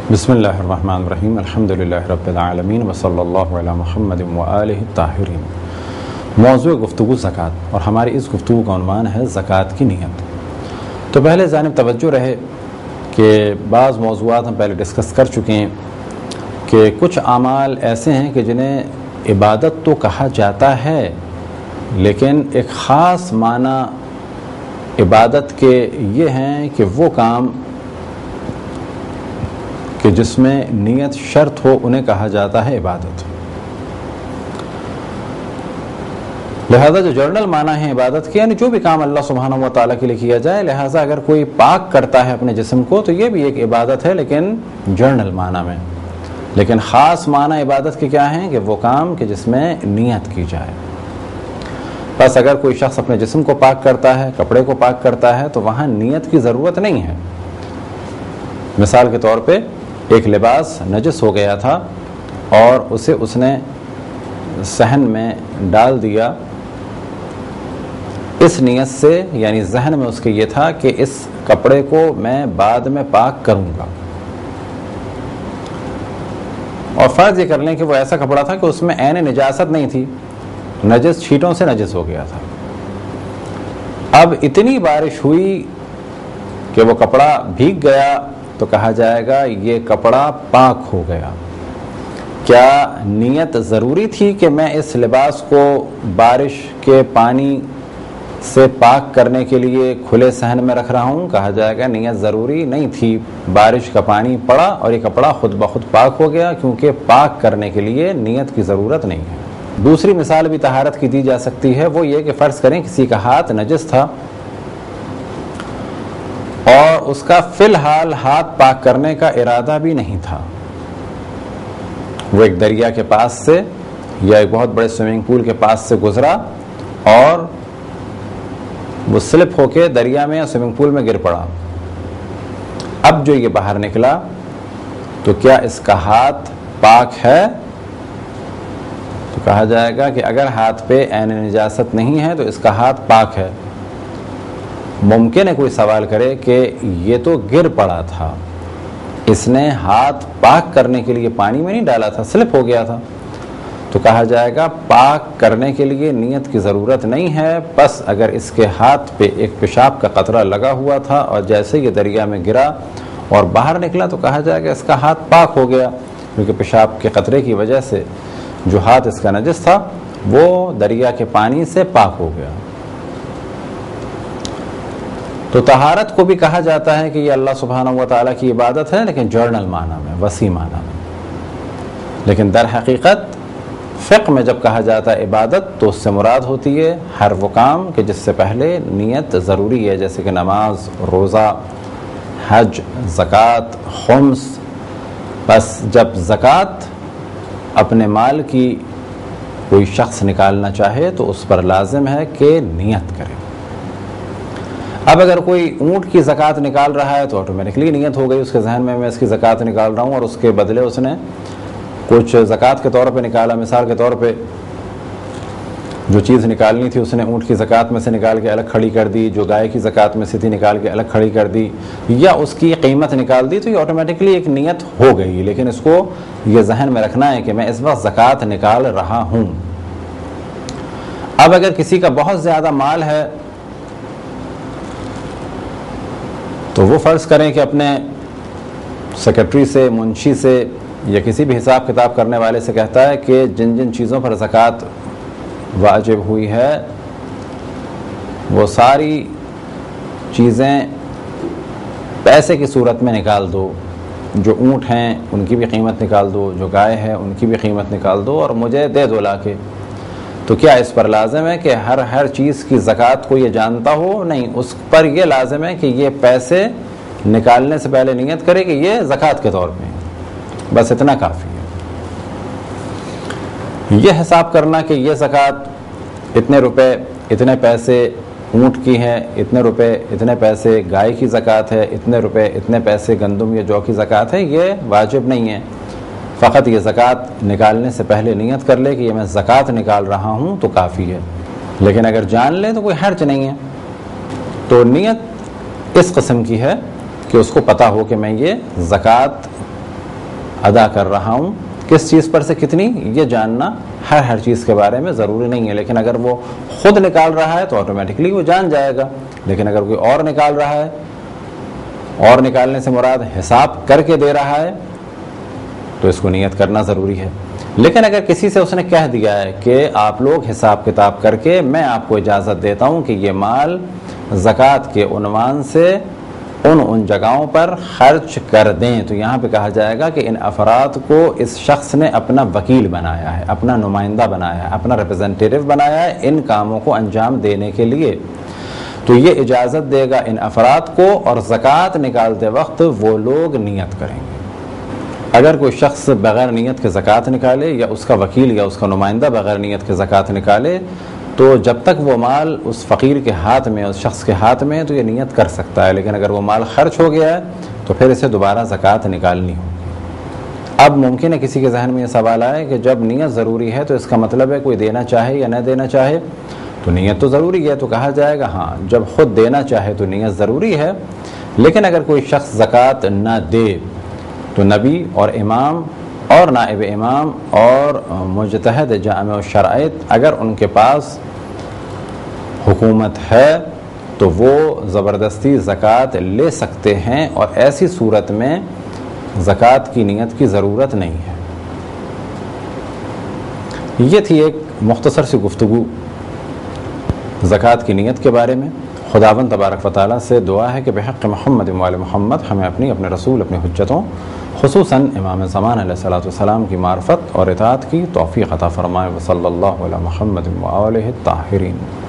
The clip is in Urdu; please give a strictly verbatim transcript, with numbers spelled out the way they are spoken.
بسم اللہ الرحمن الرحیم الحمد للہ رب العالمین وصلی اللہ علی محمد وآلہ الطاہرین۔ موضوع گفتگو زکوٰۃ، اور ہماری اس گفتگو کا عنوان ہے زکوٰۃ کی نیت۔ تو پہلے جانب توجہ رہے کہ بعض موضوعات ہم پہلے ڈسکس کر چکے ہیں کہ کچھ اعمال ایسے ہیں کہ جنہیں عبادت تو کہا جاتا ہے، لیکن ایک خاص معنی عبادت کے یہ ہیں کہ وہ کام کہ جس میں نیت شرط ہو انہیں کہا جاتا ہے عبادت۔ لہذا جو جرنل معنی ہے عبادت کے، یعنی جو بھی کام اللہ سبحانہ و تعالیٰ کے لیے کیا جائے، لہذا اگر کوئی پاک کرتا ہے اپنے جسم کو تو یہ بھی ایک عبادت ہے، لیکن جرنل معنی میں۔ لیکن خاص معنی عبادت کے کیا ہیں کہ وہ کام کہ جس میں نیت کی جائے۔ بس اگر کوئی شخص اپنے جسم کو پاک کرتا ہے، کپڑے کو پاک کرتا ہے، تو وہاں نیت کی ضرورت نہیں ہے۔ مثال کے طور پہ ایک لباس نجس ہو گیا تھا اور اسے اس نے صحن میں ڈال دیا اس نیت سے، یعنی ذہن میں اس کے یہ تھا کہ اس کپڑے کو میں بعد میں پاک کروں گا، اور فرض یہ کر لیں کہ وہ ایسا کپڑا تھا کہ اس میں عین نجاست نہیں تھی، نجس چھینٹوں سے نجس ہو گیا تھا۔ اب اتنی بارش ہوئی کہ وہ کپڑا بھیگ گیا تو کہا جائے گا یہ کپڑا پاک ہو گیا۔ کیا نیت ضروری تھی کہ میں اس لباس کو بارش کے پانی سے پاک کرنے کے لیے کھلے صحن میں رکھ رہا ہوں؟ کہا جائے گا نیت ضروری نہیں تھی، بارش کا پانی پڑا اور یہ کپڑا خود بخود پاک ہو گیا، کیونکہ پاک کرنے کے لیے نیت کی ضرورت نہیں ہے۔ دوسری مثال بھی طہارت کی دی جا سکتی ہے، وہ یہ کہ فرض کریں کسی کا ہاتھ نجس تھا اور اس کا فی الحال ہاتھ پاک کرنے کا ارادہ بھی نہیں تھا، وہ ایک دریا کے پاس سے یا ایک بہت بڑے سوئمنگ پول کے پاس سے گزرا اور وہ سلپ ہو کے دریا میں یا سوئمنگ پول میں گر پڑا۔ اب جو یہ باہر نکلا تو کیا اس کا ہاتھ پاک ہے؟ تو کہا جائے گا کہ اگر ہاتھ پہ عین نجاست نہیں ہے تو اس کا ہاتھ پاک ہے۔ ممکن ہے کوئی سوال کرے کہ یہ تو گر پڑا تھا، اس نے ہاتھ پاک کرنے کے لیے پانی میں نہیں ڈالا تھا، سلپ ہو گیا تھا، تو کہا جائے گا پاک کرنے کے لیے نیت کی ضرورت نہیں ہے، بس اگر اس کے ہاتھ پہ ایک پیشاب کا قطرہ لگا ہوا تھا اور جیسے یہ دریا میں گرا اور باہر نکلا تو کہا جائے گا اس کا ہاتھ پاک ہو گیا، کیونکہ پیشاب کے قطرے کی وجہ سے جو ہاتھ اس کا نجس تھا وہ دریا کے پانی سے پاک ہو گیا۔ تو طہارت کو بھی کہا جاتا ہے کہ یہ اللہ سبحانہ و تعالیٰ کی عبادت ہے، لیکن جرنل معنی میں، وسیع معنی میں۔ لیکن در حقیقت فقہ میں جب کہا جاتا ہے عبادت تو اس سے مراد ہوتی ہے ہر وہ کام کہ جس سے پہلے نیت ضروری ہے، جیسے کہ نماز، روزہ، حج، زکوٰۃ، خمس۔ بس جب زکوٰۃ اپنے مال کی کوئی شخص نکالنا چاہے تو اس پر لازم ہے کہ نیت کرے۔ اب اگر کوئی اونٹ کی زکوٰۃ نکال رہا ہے تو آٹومیٹکلی نیت ہو گئی اس کے ذہن میں، میں اس کی زکوٰۃ نکال رہا ہوں، اور اس کے بدلے اس نے کچھ زکوٰۃ کے طور پہ نکالا۔ مثال کے طور پہ جو چیز نکالنی تھی اس نے اونٹ کی زکوٰۃ میں سے نکال کے الگ کھڑی کر دی، جو گائے کی زکوٰۃ میں سے تھی نکال کے الگ کھڑی کر دی، یا اس کی قیمت نکال دی، تو یہ آٹومیٹکلی ایک نیت ہو گئی۔ لیکن اس کو یہ ذہن میں رکھنا ہے کہ میں اس وقت زکوٰۃ نکال رہا ہوں۔ اب اگر کسی کا بہت زیادہ مال ہے تو وہ فرض کریں کہ اپنے سیکرٹری سے، منشی سے یا کسی بھی حساب کتاب کرنے والے سے کہتا ہے کہ جن جن چیزوں پر زکوٰۃ واجب ہوئی ہے وہ ساری چیزیں پیسے کی صورت میں نکال دو، جو اونٹ ہیں ان کی بھی قیمت نکال دو، جو گائے ہیں ان کی بھی قیمت نکال دو اور مجھے دے دو لا کے۔ تو کیا اس پر لازم ہے کہ ہر ہر چیز کی زکوٰۃ کو یہ جانتا ہو؟ نہیں، اس پر یہ لازم ہے کہ یہ پیسے نکالنے سے پہلے نیت کرے کہ یہ زکوٰۃ کے طور پہ ہیں، بس اتنا کافی ہے۔ یہ حساب کرنا کہ یہ زکوٰۃ اتنے روپے اتنے پیسے اونٹ کی ہے، اتنے روپے اتنے پیسے گائے کی زکوٰۃ ہے، اتنے روپے اتنے پیسے گندم یا جو کی زکوٰۃ ہے، یہ واجب نہیں ہے۔ فقط یہ زکوٰۃ نکالنے سے پہلے نیت کر لے کہ یہ میں زکوٰۃ نکال رہا ہوں تو کافی ہے۔ لیکن اگر جان لے تو کوئی حرج نہیں ہے۔ تو نیت اس قسم کی ہے کہ اس کو پتہ ہو کہ میں یہ زکوٰۃ ادا کر رہا ہوں، کس چیز پر سے کتنی، یہ جاننا ہر ہر چیز کے بارے میں ضروری نہیں ہے، لیکن اگر وہ خود نکال رہا ہے تو آٹومیٹکلی وہ جان جائے گا، لیکن اگر کوئی اور نکال رہا ہے، اور نکالنے سے مراد حساب کر کے دے رہا ہے، تو اس کو نیت کرنا ضروری ہے۔ لیکن اگر کسی سے اس نے کہہ دیا ہے کہ آپ لوگ حساب کتاب کر کے میں آپ کو اجازت دیتا ہوں کہ یہ مال زکوٰۃ کے عنوان سے ان ان جگہوں پر خرچ کر دیں، تو یہاں پہ کہا جائے گا کہ ان افراد کو اس شخص نے اپنا وکیل بنایا ہے، اپنا نمائندہ بنایا ہے، اپنا ریپرزینٹیٹیو بنایا ہے ان کاموں کو انجام دینے کے لیے، تو یہ اجازت دے گا ان افراد کو، اور زکوٰۃ نکالتے وقت وہ لوگ نیت کریں گے۔ اگر کوئی شخص بغیر نیت کے زکوٰۃ نکالے، یا اس کا وکیل یا اس کا نمائندہ بغیر نیت کے زکوٰۃ نکالے، تو جب تک وہ مال اس فقیر کے ہاتھ میں، اس شخص کے ہاتھ میں، تو یہ نیت کر سکتا ہے، لیکن اگر وہ مال خرچ ہو گیا ہے تو پھر اسے دوبارہ زکوٰۃ نکالنی ہوگی۔ اب ممکن ہے کسی کے ذہن میں یہ سوال آئے کہ جب نیت ضروری ہے تو اس کا مطلب ہے کوئی دینا چاہے یا نہ دینا چاہے تو نیت تو ضروری ہے، تو کہا جائے گا ہاں جب خود دینا چاہے تو نیت ضروری ہے، لیکن اگر کوئی شخص زکوٰۃ نہ دے تو نبی اور امام اور نائب امام اور مجتہد جامع الشرائط اگر ان کے پاس حکومت ہے تو وہ زبردستی زکوٰۃ لے سکتے ہیں، اور ایسی صورت میں زکوٰۃ کی نیت کی ضرورت نہیں ہے۔ یہ تھی ایک مختصر سی گفتگو زکوٰۃ کی نیت کے بارے میں۔ خداوند تبارک و تعالیٰ سے دعا ہے کہ بحق محمد و آل محمد ہمیں اپنی اپنے رسول اپنی حجتوں خصوصاً امام زمان علیہ الصلوۃ والسلام کی معرفت اور اطاعت کی توفیق عطا فرمائے۔ وصلی اللہ علی محمد و آلہ الطاہرین۔